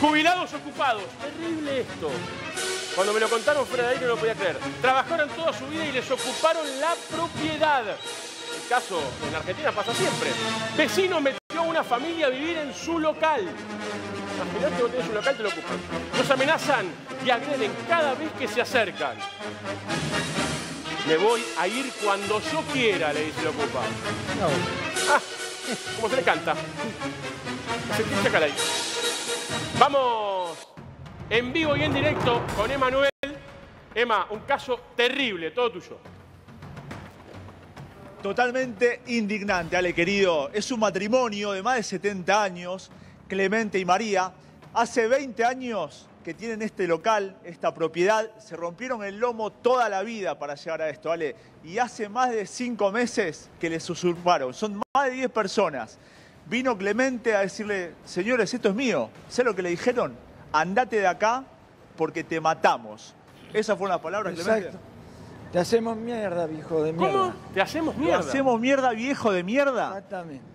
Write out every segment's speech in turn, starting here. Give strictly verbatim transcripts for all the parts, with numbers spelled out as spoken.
Jubilados ocupados. Terrible esto. Cuando me lo contaron fuera de ahí no lo podía creer. Trabajaron toda su vida y les ocuparon la propiedad. El caso en Argentina pasa siempre. Vecino metió a una familia a vivir en su local. Imaginate que vos tenés un local, te lo ocupan. Los amenazan y agreden cada vez que se acercan. Me voy a ir cuando yo quiera, le dice el ocupado. No. Ah, como se le canta. Se pincha acá ahí. Vamos en vivo y en directo con Emanuel. Emma, un caso terrible, todo tuyo. Totalmente indignante, Ale, querido. Es un matrimonio de más de setenta años, Clemente y María. Hace veinte años que tienen este local, esta propiedad. Se rompieron el lomo toda la vida para llegar a esto, Ale. Y hace más de cinco meses que les usurparon. Son más de diez personas. Vino Clemente a decirle, señores, esto es mío. ¿Sé lo que le dijeron? Andate de acá porque te matamos. Esas fueron las palabras, Clemente. Exacto. Te hacemos mierda, viejo de mierda. ¿Cómo? ¿Te hacemos mierda? ¿Te hacemos mierda, viejo de mierda? Exactamente.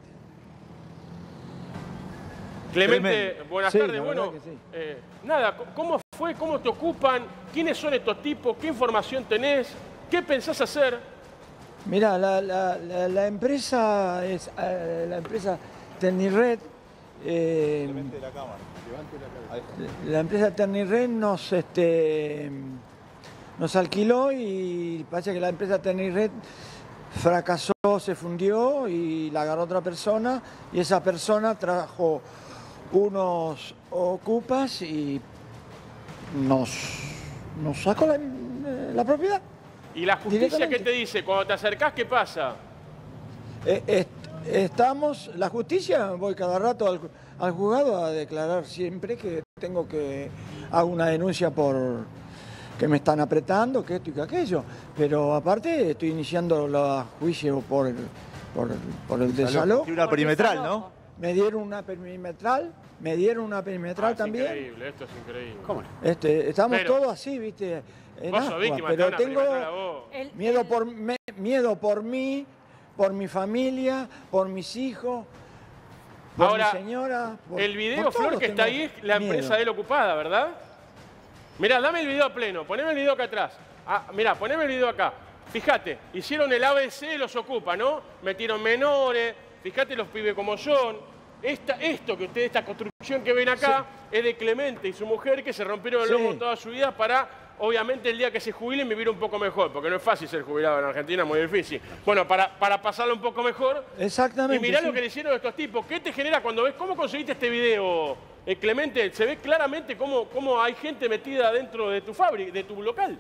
Clemente, Tremendo. buenas Sí, tardes. la Bueno, verdad que sí. eh, nada, ¿cómo fue? ¿Cómo te ocupan? ¿Quiénes son estos tipos? ¿Qué información tenés? ¿Qué pensás hacer? Mirá, la, la, la, la empresa es eh, la empresa Ternired. Eh, Clemente, la cámara. la empresa Ternired nos este nos alquiló y parece que la empresa Ternired fracasó, se fundió y la agarró otra persona y esa persona trajo unos ocupas y nos, nos sacó la, la propiedad. ¿Y la justicia qué te dice? Cuando te acercás, ¿qué pasa? Eh, est estamos, la justicia, voy cada rato al, al juzgado a declarar siempre que tengo que hacer una denuncia por que me están apretando, que esto y que aquello. Pero aparte estoy iniciando los juicios por el, por, por el desalojo. Y una perimetral, ¿no? Me dieron una perimetral, me dieron una perimetral Ah, también. Es increíble, esto es increíble. ¿Cómo no? Este, estamos Pero- todos así, viste, en Vos sos ascuas, víctima, te pero van a tengo perimetrar a vos. El- miedo el- por, me- miedo por mí, por mi familia, por mis hijos, por Ahora, mi señora. Por, El video, por Flor, todos que está tengo ahí es la miedo. empresa de él ocupada, ¿verdad? Mirá, dame el video a pleno, poneme el video acá atrás. Ah, mirá, poneme el video acá. Fíjate, hicieron el A B C, los ocupa, ¿no? Metieron menores, fíjate los pibes como son. Esta, esto que ustedes, esta construcción que ven acá, es de Clemente y su mujer que se rompieron el Sí. lomo toda su vida para, obviamente, el día que se jubilen vivir un poco mejor, porque no es fácil ser jubilado en Argentina, muy difícil. Bueno, para, para pasarlo un poco mejor. Exactamente. Y mirá sí. lo que le hicieron a estos tipos. ¿Qué te genera cuando ves cómo conseguiste este video, eh, Clemente? Se ve claramente cómo, cómo hay gente metida dentro de tu fábrica, de tu local.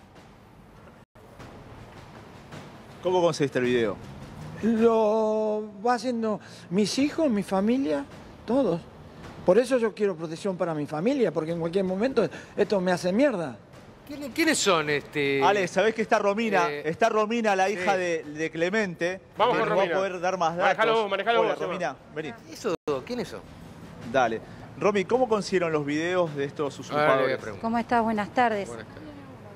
¿Cómo conseguiste el video? Lo va haciendo mis hijos, mi familia, todos. Por eso yo quiero protección para mi familia, porque en cualquier momento esto me hace mierda. ¿Quiénes, quiénes son este? Ale, ¿sabés que está Romina? eh, está Romina, la hija sí. de, de Clemente. Vamos que con nos va Romina. a poder dar más datos. Manejalo vos, manejalo Hola, vos, Emma. Romina, vení. ¿Eso? ¿Quiénes son? Dale. Romy, ¿cómo consiguieron los videos de estos Ahora le voy a usurpadores? preguntar. ¿Cómo estás? Buenas tardes. Buenas tardes.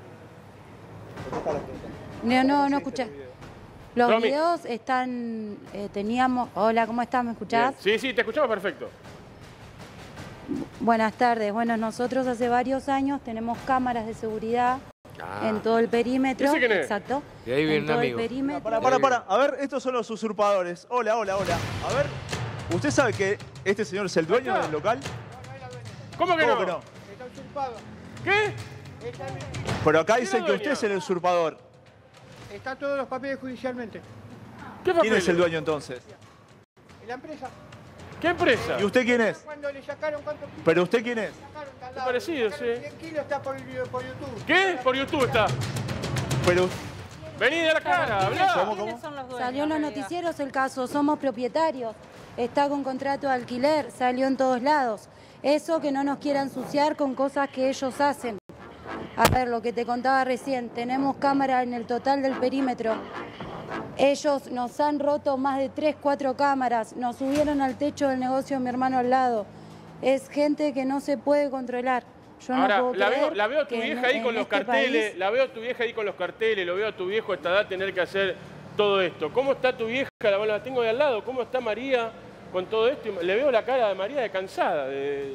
No, no, no escuché. Los Romy. videos están, eh, teníamos... Hola, ¿cómo estás? ¿Me escuchás? Bien. Sí, sí, te escuchamos perfecto. Buenas tardes. Bueno, nosotros hace varios años tenemos cámaras de seguridad Ah, en todo el perímetro. ¿Ese quién es? Exacto. De ahí viene en un todo amigo. el perímetro. Para, para, para. A ver, estos son los usurpadores. Hola, hola, hola. A ver, ¿usted sabe que este señor es el dueño Acá. del local? ¿Cómo que ¿Cómo no? que no? Está usurpado. ¿Qué? Pero acá ¿Quién dicen es que dueño? usted es el usurpador. Está todos los papeles judicialmente. ¿Qué ¿Quién papeles? es el dueño entonces? En la empresa. ¿Qué empresa? ¿Y usted quién es? Cuando le sacaron cuántos kilos ¿Pero usted quién es? sacaron tan Qué parecido, sí. cien kilos está por, por YouTube. ¿Qué? Por YouTube está. Pero Vení de la cara, hablá. ¿Cómo, ¿Quiénes cómo? son los dueños? Salió en los en realidad? noticieros el caso, somos propietarios, está con contrato de alquiler, salió en todos lados. Eso que no nos quiera ensuciar con cosas que ellos hacen. A ver, lo que te contaba recién, tenemos cámara en el total del perímetro. Ellos nos han roto más de tres, cuatro cámaras, nos subieron al techo del negocio de mi hermano al lado. Es gente que no se puede controlar. Yo Ahora, no puedo la veo, creer la veo a tu que vieja en- ahí en con los este carteles, país- la veo a tu vieja ahí con los carteles, lo veo a tu viejo a esta edad tener que hacer todo esto. ¿Cómo está tu vieja? La, la tengo de al lado. ¿Cómo está María con todo esto? Le veo la cara de María de cansada de, de-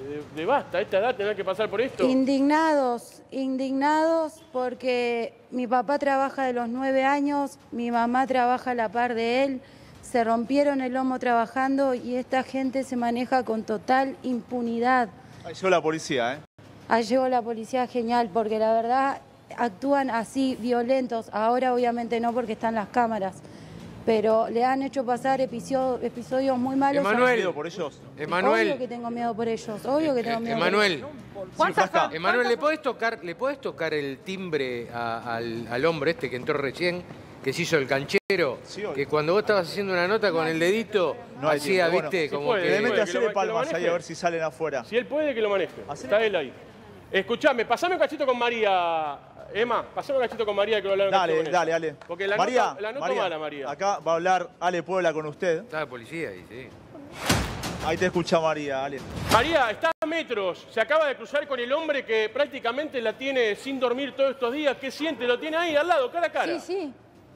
¿Le basta a esta edad tener que pasar por esto? Indignados, indignados porque mi papá trabaja de los nueve años, mi mamá trabaja a la par de él, se rompieron el lomo trabajando y esta gente se maneja con total impunidad. Ahí llegó la policía, ¿eh? Ahí llegó la policía, genial, porque la verdad actúan así violentos. Ahora obviamente no porque están las cámaras, pero le han hecho pasar episodios, episodios muy malos. Emanuel, por ellos. Emanuel. Obvio que tengo miedo por ellos, obvio que tengo miedo Emanuel. por ellos. Sí, Flasca. Emanuel, ¿le podés tocar, ¿le podés tocar el timbre a- al, al hombre este que entró recién, que se hizo el canchero? Sí, obvio. Que cuando vos estabas haciendo una nota con el dedito, No hay hacía, tiempo. viste, Sí como puede, que... sí Clemente, que hacele lo- que lo palmas ahí maneje. a ver si salen afuera. Si él puede, que lo maneje. Hacele Está él ahí. Escuchame, pasame un cachito con María. Emma, pasame un cachito con María que lo hablaron Dale, con ella. dale, dale. Porque la María, nota, la nota María, mala, María. acá va a hablar Ale Puebla con usted. Está la policía ahí, sí. Ahí te escucha María, Ale. María, está a metros. Se acaba de cruzar con el hombre que prácticamente la tiene sin dormir todos estos días. ¿Qué siente? Lo tiene ahí al lado, cara a cara. Sí, sí.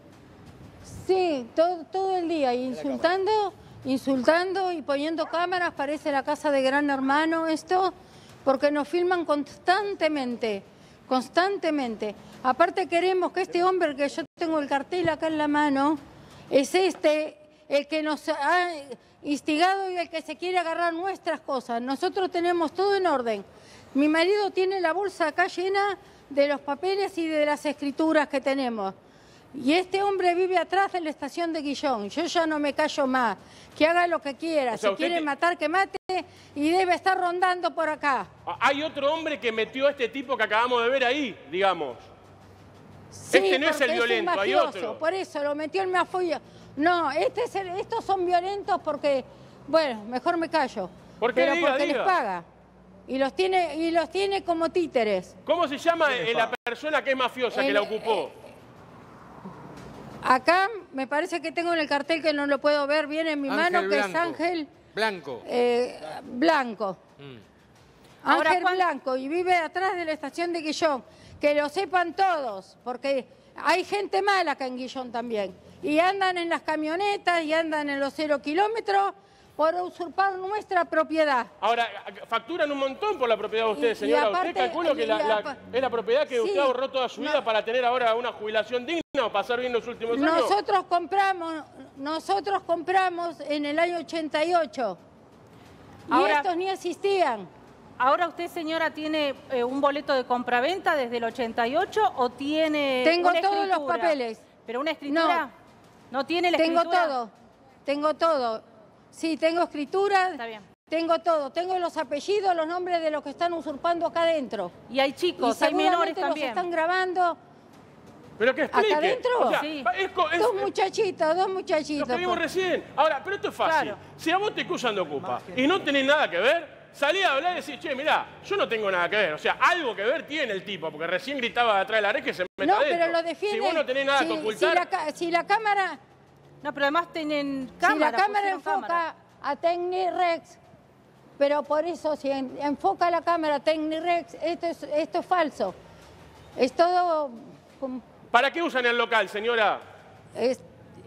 Sí, todo, todo el día insultando, insultando y poniendo cámaras. Parece la casa de Gran Hermano esto, porque nos filman constantemente, constantemente. Aparte queremos que este hombre, que yo tengo el cartel acá en la mano, es este el que nos ha instigado y el que se quiere agarrar nuestras cosas. Nosotros tenemos todo en orden. Mi marido tiene la bolsa acá llena de los papeles y de las escrituras que tenemos. Y este hombre vive atrás de la estación de Guillón. Yo ya no me callo más. Que haga lo que quiera. O sea, si usted quiere ti- matar, que mate. Y debe estar rondando por acá. Ah, Hay otro hombre que metió a este tipo que acabamos de ver ahí, digamos. Sí, Este no es el porque violento, un hay mafioso, otro. Por eso lo metió el mafioso. No, este es el- estos son violentos porque, bueno, mejor me callo. ¿Por qué? Pero Diga, porque diga. les paga. Y los tiene, y los tiene como títeres. ¿Cómo se llama ¿Quién le eh, la paga? persona que es mafiosa, que El- la ocupó? Acá me parece que tengo en el cartel que no lo puedo ver bien en mi Ángel mano, que es Blanco. Ángel Blanco. eh, Blanco. Mm. Ahora, Ángel ¿cuán- Blanco, y vive atrás de la estación de Guillón. Que lo sepan todos, porque hay gente mala acá en Guillón también. Y andan en las camionetas y andan en los cero kilómetros por usurpar nuestra propiedad. Ahora, facturan un montón por la propiedad de ustedes, Y- y señora. aparte- ¿Usted calcula que y la, la- apa- es la propiedad que Sí, usted ahorró toda su vida no. para tener ahora una jubilación digna o pasar bien los últimos años? Nosotros compramos, nosotros compramos en el año ochenta y ocho. Y Ahora- estos ni existían. Ahora usted, señora, ¿tiene eh, un boleto de compraventa desde el ochenta y ocho o tiene Tengo una todos los escritura? papeles. ¿Pero una escritura? ¿No, tiene la Tengo escritura? todo, tengo todo. Sí, tengo escritura, Está bien. tengo todo. Tengo los apellidos, los nombres de los que están usurpando acá adentro. Y hay Y chicos, hay menores seguramente los también. están grabando. ¿Pero qué explique? ¿Acá adentro? O sea, Sí. es, co- es- Dos muchachitos, dos lo muchachitos. que vimos por- recién. Ahora, pero esto es fácil. Claro. Si a vos te acusan de ocupa y no tenés nada que ver, salí a hablar y decís, che, mirá, yo no tengo nada que ver. O sea, algo que ver tiene el tipo, porque recién gritaba de atrás de la red que se mete No, adentro. pero lo defiende. Si vos no tenés nada si, que si ocultar, la, ca- si la cámara, No, pero además tienen si cámara. la cámara pusieron enfoca cámara. a Tecnirex, pero por eso si en- enfoca la cámara a Tecnirex, esto es, esto es falso. Es todo... com- ¿para qué usan el local, señora? es-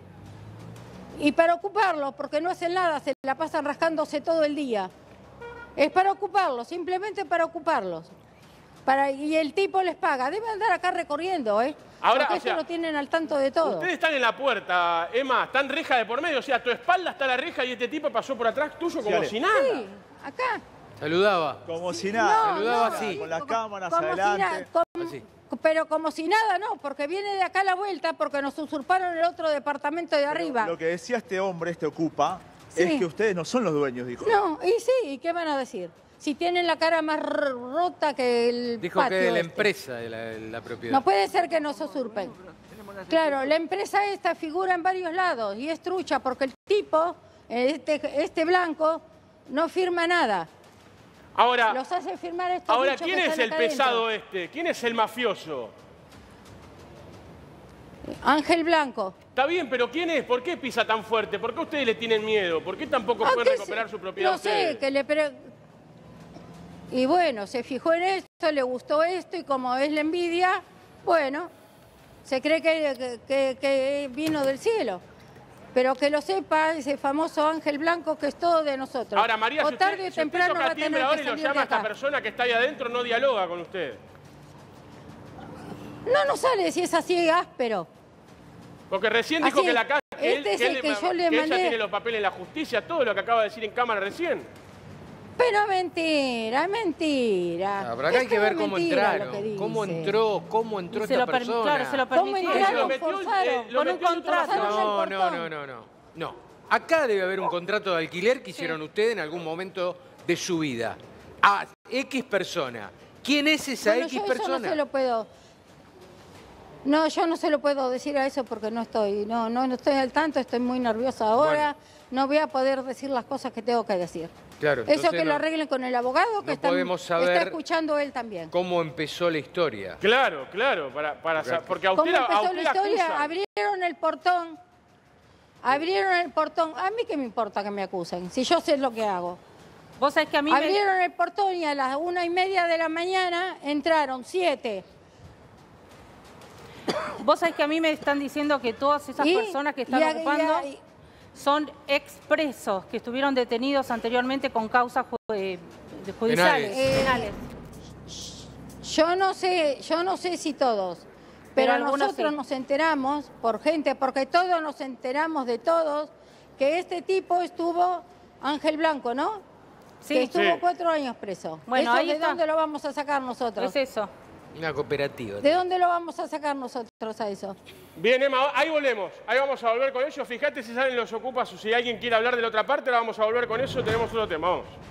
y para ocuparlo, porque no hacen nada, se la pasan rascándose todo el día. Es para ocuparlos, simplemente para ocuparlos. Para, y el tipo les paga. Debe andar acá recorriendo, ¿eh? Ahora, porque o eso sea, lo tienen al tanto de todo. Ustedes están en la puerta, Emma, están reja de por medio. O sea, a tu espalda está la reja y este tipo pasó por atrás tuyo como ale. si nada. Sí, acá. Saludaba. Como si nada. saludaba así. Con las co- cámaras como si adelante. na- com- Así. Pero como si nada, no, porque viene de acá a la vuelta, porque nos usurparon el otro departamento de arriba. Lo que decía este hombre, este ocupa, Sí. es que ustedes no son los dueños, dijo. No, y sí, ¿y qué van a decir? Si tienen la cara más r- rota que el Dijo patio que de la este. empresa de la, la propiedad. No puede ser que nos usurpen. Claro, la empresa esta figura en varios lados y es trucha porque el tipo, este, este blanco, no firma nada. Ahora, Los hace firmar estos ahora bichos ¿quién que es están el acá adentro. pesado este? ¿Quién es el mafioso? Ángel Blanco. Está bien, pero ¿quién es? ¿Por qué pisa tan fuerte? ¿Por qué ustedes le tienen miedo? ¿Por qué tampoco Ah, pueden que recuperar se- su propiedad No ustedes? sé, que le... pre- Y bueno, se fijó en esto, le gustó esto y como es la envidia, bueno, se cree que, que- que- que vino del cielo. pero que lo sepa ese famoso Ángel Blanco que es todo de nosotros. Ahora, María, o si tarde usted, o si usted temprano va toca a tener timbre que ahora y lo salir llama de a esta acá. persona que está ahí adentro, no dialoga con usted. No, no sale si es así áspero. Porque recién dijo Así, que la casa, que, este él, es que, el él- que yo le que ella mandé. tiene los papeles en la justicia, todo lo que acaba de decir en cámara recién. Pero mentira, mentira. Ah, pero acá hay Es que todo ver cómo mentira lo entraron, que cómo dice. entró, cómo entró Y se esta lo permi- persona. claro, se lo ¿Cómo permitieron. entraron? Lo metió- Forzaron. eh, lo Con un metió en otra contrato. persona. No, el no, portón. no, no, no. No. Acá debe haber un contrato de alquiler que hicieron ustedes en algún momento de su vida. A X persona. ¿Quién es esa Bueno, X yo eso persona? no se lo puedo. No, yo no se lo puedo decir a eso porque no estoy, no, no, no estoy al tanto, estoy muy nerviosa ahora. No voy a poder decir las cosas que tengo que decir. Claro, Eso entonces que lo no- arreglen con el abogado que no están- podemos está saber escuchando él también. ¿Cómo empezó la historia? Claro, claro, para, para, Porque- sa- porque a ¿Cómo usted, a empezó usted la la historia? acusan. Abrieron el portón. Abrieron el portón. A mí qué me importa que me acusen, si yo sé lo que hago. Vos sabés que a mí me... Abrieron el portón y a las una y media de la mañana entraron siete. Vos sabés que a mí me están diciendo que todas esas Y- personas que están y a- ocupando y a- son expresos que estuvieron detenidos anteriormente con causas ju- eh, judiciales. Penales. penales. Yo no sé, yo no sé si todos, Pero pero, algunos nosotros sí. nos enteramos por gente, porque todos nos enteramos de todos, que este tipo estuvo, Ángel Blanco, ¿no? Sí. Que estuvo Sí. cuatro años preso. Bueno, ¿Eso ahí de está. dónde lo vamos a sacar nosotros? Es eso. Una cooperativa. ¿De dónde lo vamos a sacar nosotros a eso? Bien, Emma, ahí volvemos. Ahí vamos a volver con ellos. Fíjate si salen los ocupas o si alguien quiere hablar de la otra parte, ahora vamos a volver con eso. Tenemos otro tema, vamos.